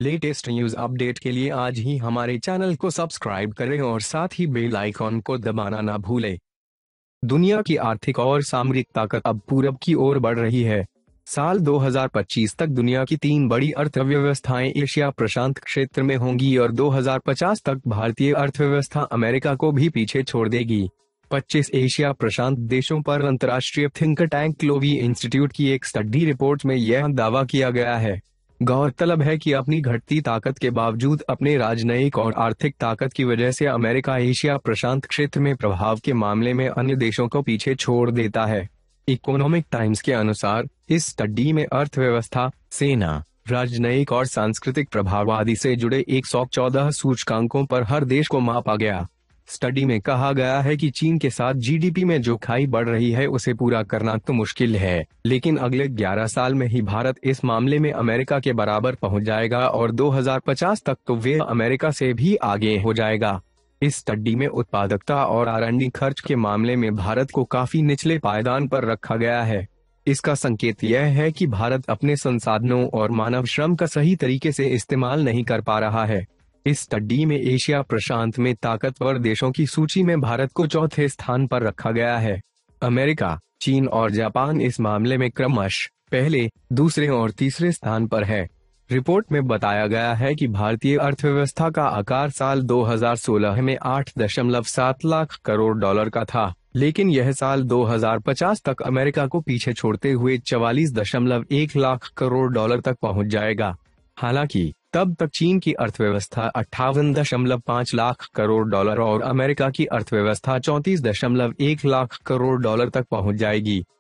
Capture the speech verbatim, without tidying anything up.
Latest news update के लिए आज ही हमारे चैनल को सब्सक्राइब करें और साथ ही बेल आइकॉन को दबाना ना भूलें। दुनिया की आर्थिक और सामरिक ताकत अब पूरब की ओर बढ़ रही है। साल दो हज़ार पच्चीस तक दुनिया की तीन बड़ी अर्थव्यवस्थाएं एशिया प्रशांत क्षेत्र में होंगी और दो हज़ार पचास तक भारतीय अर्थव्यवस्था अमेरिका को भी पीछे छोड़ देगी। पच्चीस एशिया प्रशांत देशों पर अंतर्राष्ट्रीय थिंक टैंक लोवी इंस्टीट्यूट की एक स्टडी रिपोर्ट में यह दावा किया गया है। गौरतलब है कि अपनी घटती ताकत के बावजूद अपने राजनयिक और आर्थिक ताकत की वजह से अमेरिका एशिया प्रशांत क्षेत्र में प्रभाव के मामले में अन्य देशों को पीछे छोड़ देता है। इकोनॉमिक टाइम्स के अनुसार इस स्टडी में अर्थव्यवस्था, सेना, राजनयिक और सांस्कृतिक प्रभाव आदि से जुड़े एक सौ चौदह सूचकांकों पर हर देश को मापा गया। स्टडी में कहा गया है कि चीन के साथ जीडीपी में जो खाई बढ़ रही है उसे पूरा करना तो मुश्किल है, लेकिन अगले ग्यारह साल में ही भारत इस मामले में अमेरिका के बराबर पहुंच जाएगा और दो हज़ार पचास तक तो वे अमेरिका से भी आगे हो जाएगा। इस स्टडी में उत्पादकता और आर एंड डी खर्च के मामले में भारत को काफी निचले पायदान पर रखा गया है। इसका संकेत यह है कि भारत अपने संसाधनों और मानव श्रम का सही तरीके से इस्तेमाल नहीं कर पा रहा है। इस स्टडी में एशिया प्रशांत में ताकतवर देशों की सूची में भारत को चौथे स्थान पर रखा गया है। अमेरिका, चीन और जापान इस मामले में क्रमशः पहले, दूसरे और तीसरे स्थान पर है। रिपोर्ट में बताया गया है कि भारतीय अर्थव्यवस्था का आकार साल दो हज़ार सोलह में आठ दशमलव सात लाख करोड़ डॉलर का था, लेकिन यह साल दो हज़ार पचास तक अमेरिका को पीछे छोड़ते हुए चवालीस दशमलव एक लाख करोड़ डॉलर तक पहुंच जाएगा। हालांकि तब तक चीन की अर्थव्यवस्था अट्ठावन दशमलव पाँच लाख करोड़ डॉलर और अमेरिका की अर्थव्यवस्था चौंतीस दशमलव एक लाख करोड़ डॉलर तक पहुंच जाएगी।